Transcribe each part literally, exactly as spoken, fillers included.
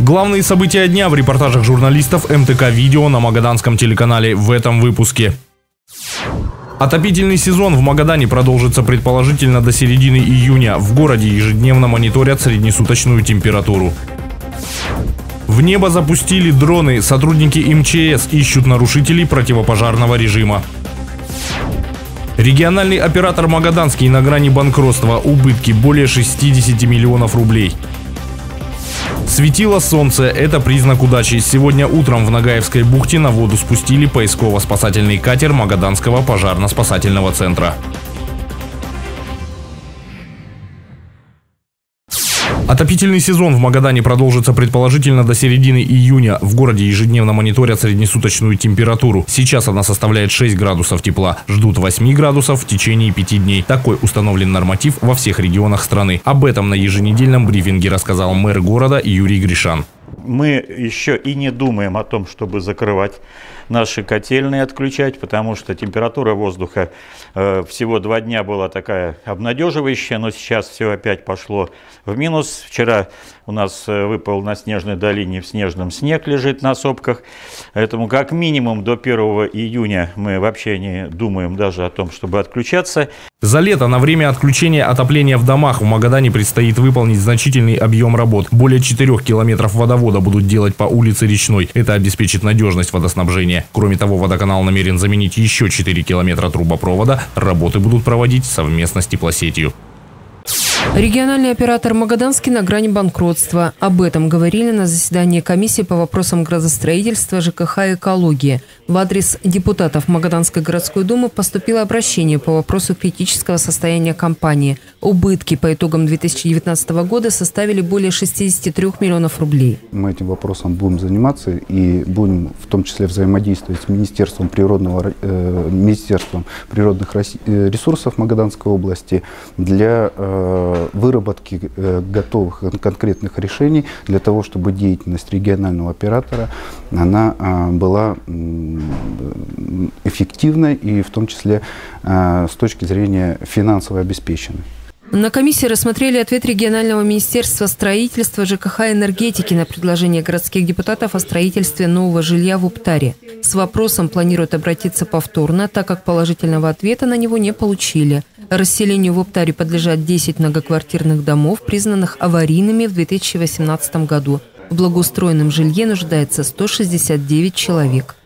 Главные события дня в репортажах журналистов эм тэ ка Видео на магаданском телеканале в этом выпуске. Отопительный сезон в Магадане продолжится предположительно до середины июня. В городе ежедневно мониторят среднесуточную температуру. В небо запустили дроны. Сотрудники эм че эс ищут нарушителей противопожарного режима. Региональный оператор Магаданский на грани банкротства. Убытки более шестидесяти миллионов рублей. Светило солнце – это признак удачи. Сегодня утром в Нагаевской бухте на воду спустили поисково-спасательный катер Магаданского пожарно-спасательного центра. Отопительный сезон в Магадане продолжится предположительно до середины июня. В городе ежедневно мониторят среднесуточную температуру. Сейчас она составляет шесть градусов тепла. Ждут восемь градусов в течение пяти дней. Такой установлен норматив во всех регионах страны. Об этом на еженедельном брифинге рассказал мэр города Юрий Гришан. Мы еще и не думаем о том, чтобы закрывать наши котельные, отключать, потому что температура воздуха э, всего два дня была такая обнадеживающая, но сейчас все опять пошло в минус. Вчера у нас выпал на Снежной долине в Снежном снег, лежит на сопках. Поэтому как минимум до первого июня мы вообще не думаем даже о том, чтобы отключаться. За лето на время отключения отопления в домах в Магадане предстоит выполнить значительный объем работ. Более четырёх километров водовода будут делать по улице Речной. Это обеспечит надежность водоснабжения. Кроме того, водоканал намерен заменить еще четыре километра трубопровода. Работы будут проводить совместно с теплосетью. Региональный оператор Магаданский на грани банкротства. Об этом говорили на заседании комиссии по вопросам градостроительства, жэ ка ха и экологии. В адрес депутатов Магаданской городской думы поступило обращение по вопросу критического состояния компании. Убытки по итогам две тысячи девятнадцатого года составили более шестидесяти трёх миллионов рублей. Мы этим вопросом будем заниматься и будем в том числе взаимодействовать с Министерством, природного, э, Министерством природных ресурсов Магаданской области для э, выработки э, готовых конкретных решений для того, чтобы деятельность регионального оператора она, э, была э, эффективной и в том числе э, с точки зрения финансово обеспеченной. На комиссии рассмотрели ответ регионального министерства строительства, жэ ка ха и энергетики на предложение городских депутатов о строительстве нового жилья в Уптаре. С вопросом планируют обратиться повторно, так как положительного ответа на него не получили. Расселению в Уптаре подлежат десять многоквартирных домов, признанных аварийными в две тысячи восемнадцатом году. В благоустроенном жилье нуждается сто шестьдесят девять человек.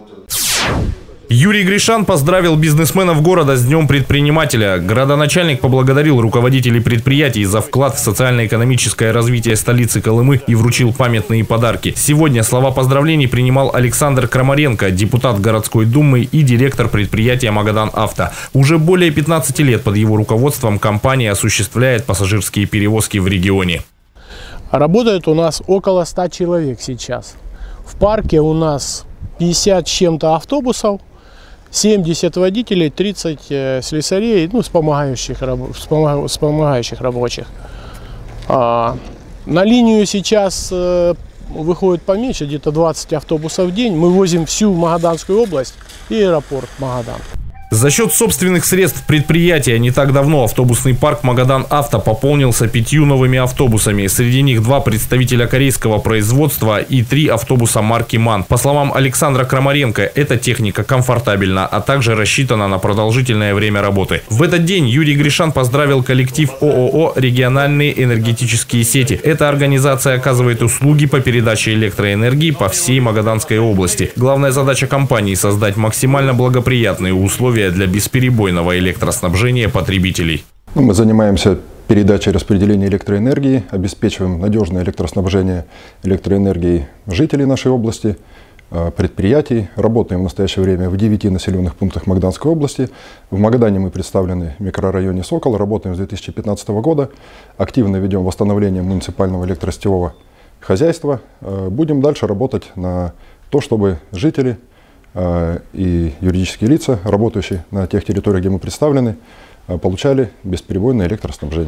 Юрий Гришан поздравил бизнесменов города с Днем предпринимателя. Городоначальник поблагодарил руководителей предприятий за вклад в социально-экономическое развитие столицы Колымы и вручил памятные подарки. Сегодня слова поздравлений принимал Александр Крамаренко, депутат городской думы и директор предприятия «Магадан Авто». Уже более пятнадцати лет под его руководством компания осуществляет пассажирские перевозки в регионе. Работает у нас около ста человек сейчас. В парке у нас пятьдесят с чем-то автобусов. семьдесят водителей, тридцать слесарей, ну, вспомогающих, вспомогающих рабочих. А, на линию сейчас э, выходит поменьше, где-то двадцать автобусов в день. Мы возим всю Магаданскую область и аэропорт Магадан. За счет собственных средств предприятия не так давно автобусный парк «Магадан Авто» пополнился пятью новыми автобусами. Среди них два представителя корейского производства и три автобуса марки «МАН». По словам Александра Крамаренко, эта техника комфортабельна, а также рассчитана на продолжительное время работы. В этот день Юрий Гришан поздравил коллектив о о о «Региональные энергетические сети». Эта организация оказывает услуги по передаче электроэнергии по всей Магаданской области. Главная задача компании – создать максимально благоприятные условия для бесперебойного электроснабжения потребителей. Мы занимаемся передачей и распределением электроэнергии, обеспечиваем надежное электроснабжение электроэнергией жителей нашей области, предприятий. Работаем в настоящее время в девяти населенных пунктах Магаданской области. В Магадане мы представлены в микрорайоне «Сокол», работаем с две тысячи пятнадцатого года, активно ведем восстановление муниципального электросетевого хозяйства. Будем дальше работать на то, чтобы жители и юридические лица, работающие на тех территориях, где мы представлены, получали бесперебойное электроснабжение.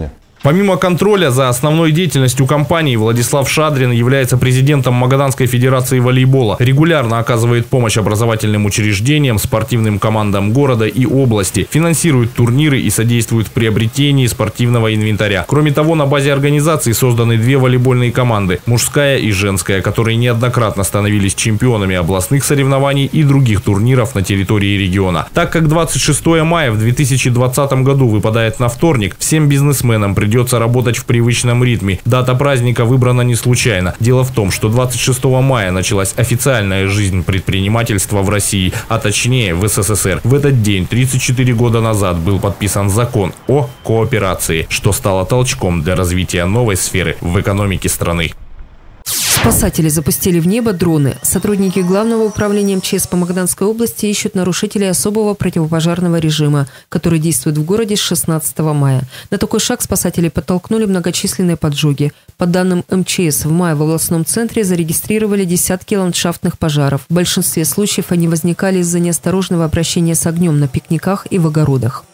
Помимо контроля за основной деятельностью компании, Владислав Шадрин является президентом Магаданской федерации волейбола. Регулярно оказывает помощь образовательным учреждениям, спортивным командам города и области, финансирует турниры и содействует в приобретении спортивного инвентаря. Кроме того, на базе организации созданы две волейбольные команды – мужская и женская, которые неоднократно становились чемпионами областных соревнований и других турниров на территории региона. Так как двадцать шестое мая в две тысячи двадцатом году выпадает на вторник, всем бизнесменам придется Придется работать в привычном ритме. Дата праздника выбрана не случайно. Дело в том, что двадцать шестого мая началась официальная жизнь предпринимательства в России, а точнее в СССР. В этот день, тридцать четыре года назад, был подписан закон о кооперации, что стало толчком для развития новой сферы в экономике страны. Спасатели запустили в небо дроны. Сотрудники Главного управления МЧС по Магаданской области ищут нарушителей особого противопожарного режима, который действует в городе с шестнадцатого мая. На такой шаг спасатели подтолкнули многочисленные поджоги. По данным МЧС, в мае в областном центре зарегистрировали десятки ландшафтных пожаров. В большинстве случаев они возникали из-за неосторожного обращения с огнем на пикниках и в огородах.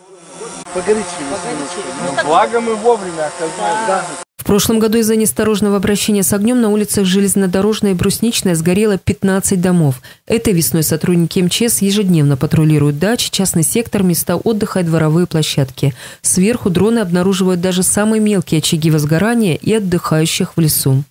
Благо мы вовремя оказались. В прошлом году из-за неосторожного обращения с огнем на улицах Железнодорожная и Брусничная сгорело пятнадцать домов. Этой весной сотрудники МЧС ежедневно патрулируют дачи, частный сектор, места отдыха и дворовые площадки. Сверху дроны обнаруживают даже самые мелкие очаги возгорания и отдыхающих в лесу.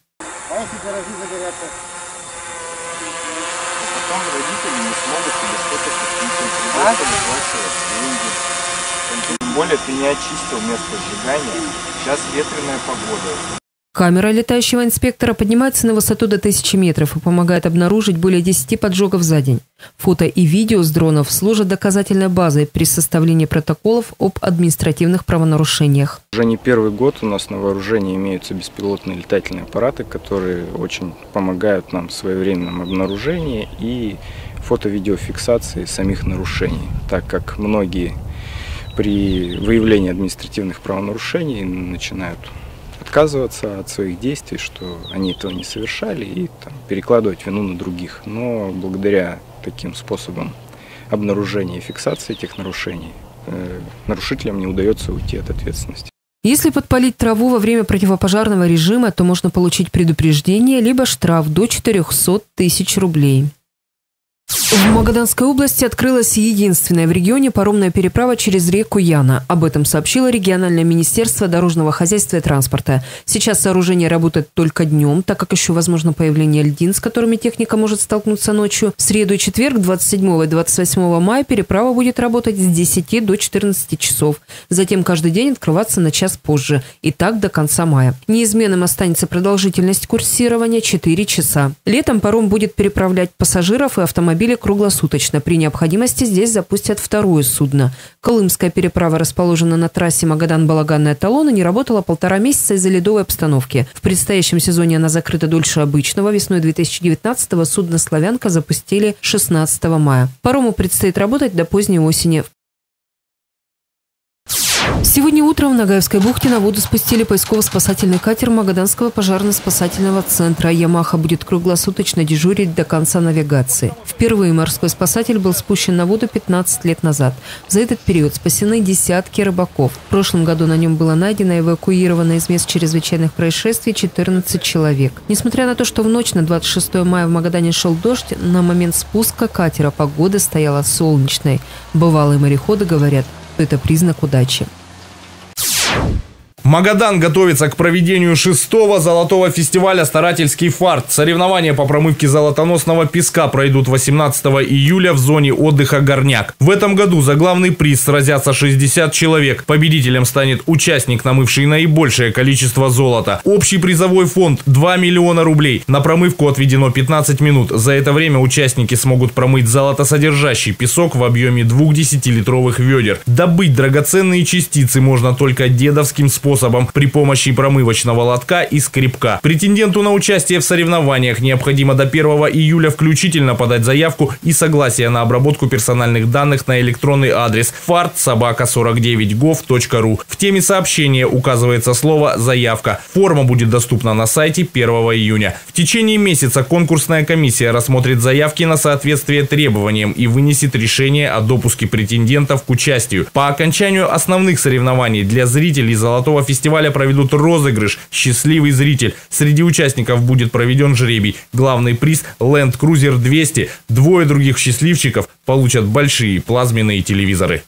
Тем более ты не очистил место сжигания. Сейчас ветреная погода. Камера летающего инспектора поднимается на высоту до тысячи метров и помогает обнаружить более десяти поджогов за день. Фото и видео с дронов служат доказательной базой при составлении протоколов об административных правонарушениях. Уже не первый год у нас на вооружении имеются беспилотные летательные аппараты, которые очень помогают нам в своевременном обнаружении и фото-видеофиксации самих нарушений, так как многие при выявлении административных правонарушений начинают отказываться от своих действий, что они этого не совершали, и там, перекладывать вину на других. Но благодаря таким способам обнаружения и фиксации этих нарушений э, нарушителям не удается уйти от ответственности. Если подпалить траву во время противопожарного режима, то можно получить предупреждение либо штраф до четырёхсот тысяч рублей. В Магаданской области открылась единственная в регионе паромная переправа через реку Яна. Об этом сообщило региональное министерство дорожного хозяйства и транспорта. Сейчас сооружение работает только днем, так как еще возможно появление льдин, с которыми техника может столкнуться ночью. В среду и четверг, двадцать седьмого и двадцать восьмого мая, переправа будет работать с десяти до четырнадцати часов. Затем каждый день открываться на час позже. И так до конца мая. Неизменным останется продолжительность курсирования – четыре часа. Летом паром будет переправлять пассажиров и автомобили круглосуточно. При необходимости здесь запустят второе судно. Колымская переправа расположена на трассе Магадан-Балаганная Талона, не работала полтора месяца из-за ледовой обстановки. В предстоящем сезоне она закрыта дольше обычного. Весной две тысячи девятнадцатого судно «Славянка» запустили шестнадцатого мая. Парому предстоит работать до поздней осени. Сегодня утром в Нагаевской бухте на воду спустили поисково-спасательный катер Магаданского пожарно-спасательного центра. «Ямаха» будет круглосуточно дежурить до конца навигации. Впервые морской спасатель был спущен на воду пятнадцать лет назад. За этот период спасены десятки рыбаков. В прошлом году на нем было найдено и эвакуировано из мест чрезвычайных происшествий четырнадцать человек. Несмотря на то, что в ночь на двадцать шестое мая в Магадане шел дождь, на момент спуска катера погода стояла солнечной. Бывалые мореходы говорят, что это признак удачи. Магадан готовится к проведению шестого золотого фестиваля «Старательский фарт». Соревнования по промывке золотоносного песка пройдут восемнадцатого июля в зоне отдыха «Горняк». В этом году за главный приз сразятся шестьдесят человек. Победителем станет участник, намывший наибольшее количество золота. Общий призовой фонд – два миллиона рублей. На промывку отведено пятнадцать минут. За это время участники смогут промыть золотосодержащий песок в объеме двух десятилитровых ведер. Добыть драгоценные частицы можно только дедовским способом. способом при помощи промывочного лотка и скребка. Претенденту на участие в соревнованиях необходимо до первого июля включительно подать заявку и согласие на обработку персональных данных на электронный адрес фарт собака сорок девять гов точка ру. В теме сообщения указывается слово «заявка». Форма будет доступна на сайте первого июня. В течение месяца конкурсная комиссия рассмотрит заявки на соответствие требованиям и вынесет решение о допуске претендентов к участию. По окончанию основных соревнований для зрителей золотого этого фестиваля проведут розыгрыш «Счастливый зритель». Среди участников будет проведен жребий. Главный приз – Land Cruiser двести. Двое других счастливчиков получат большие плазменные телевизоры.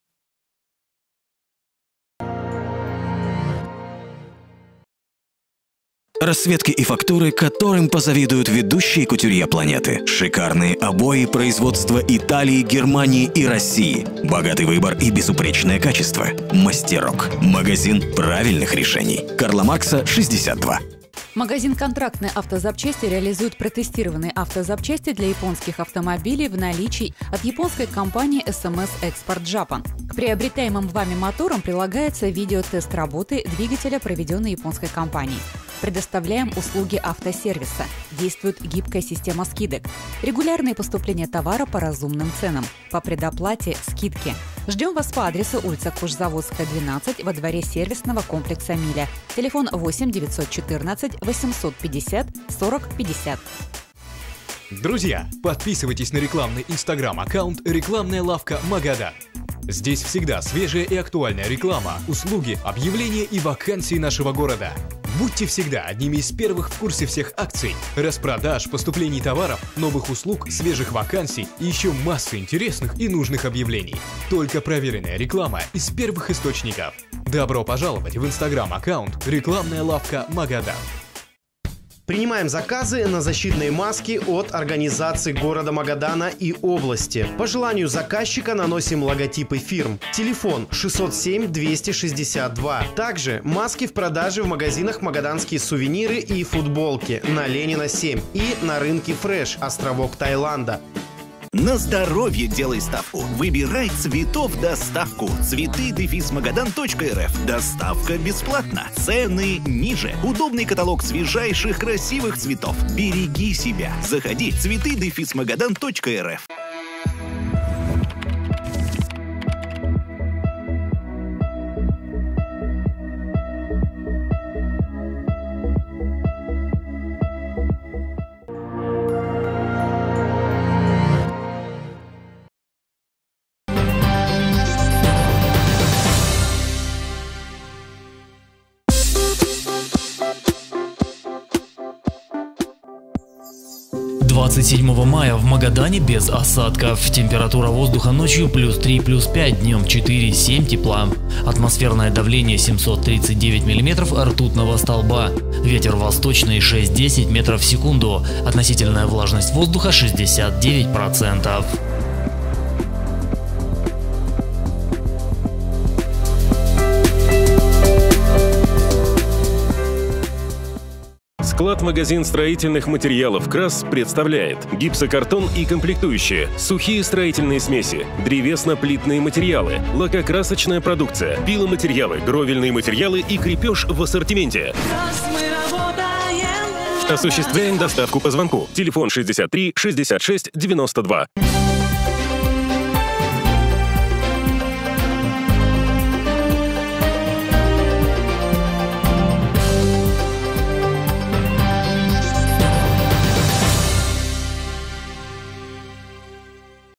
Расцветки и фактуры, которым позавидуют ведущие кутюрье планеты. Шикарные обои производства Италии, Германии и России. Богатый выбор и безупречное качество. Мастерок. Магазин правильных решений. Карла Маркса, шестьдесят два. Магазин «Контрактные автозапчасти» реализует протестированные автозапчасти для японских автомобилей в наличии от японской компании эс эм эс Export Japan. К приобретаемым вами моторам прилагается видеотест работы двигателя, проведенной японской компанией. Предоставляем услуги автосервиса. Действует гибкая система скидок. Регулярные поступления товара по разумным ценам. По предоплате скидки. Ждем вас по адресу улица Кожзаводская, двенадцать, во дворе сервисного комплекса «Миля». Телефон восемь девятьсот четырнадцать восемьсот пятьдесят сорок пятьдесят. Друзья, подписывайтесь на рекламный инстаграм-аккаунт «Рекламная лавка Магадан». Здесь всегда свежая и актуальная реклама, услуги, объявления и вакансии нашего города. Будьте всегда одними из первых в курсе всех акций, распродаж, поступлений товаров, новых услуг, свежих вакансий и еще массы интересных и нужных объявлений. Только проверенная реклама из первых источников. Добро пожаловать в инстаграм-аккаунт «Рекламная лавка Магадан». Принимаем заказы на защитные маски от организаций города Магадана и области. По желанию заказчика наносим логотипы фирм. Телефон шестьсот семь двести шестьдесят два. Также маски в продаже в магазинах «Магаданские сувениры» и футболки на Ленина семь и на рынке «Фреш», островок Таиланда. На здоровье делай ставку. Выбирай цветов доставку. цветы дефис магадан точка эр эф. Доставка бесплатна. Цены ниже. Удобный каталог свежайших красивых цветов. Береги себя. Заходи. цветы дефис магадан точка эр эф. двадцать седьмого мая в Магадане без осадков. Температура воздуха ночью плюс три, плюс пять, днем четыре, семь тепла. Атмосферное давление семьсот тридцать девять миллиметров ртутного столба. Ветер восточный шесть-десять метров в секунду. Относительная влажность воздуха шестьдесят девять процентов. Склад-магазин строительных материалов «Крас» представляет гипсокартон и комплектующие, сухие строительные смеси, древесно-плитные материалы, лакокрасочная продукция, пиломатериалы, гровельные материалы и крепеж в ассортименте. Осуществляем доставку по звонку. Телефон шестьдесят три шестьдесят шесть девяносто два.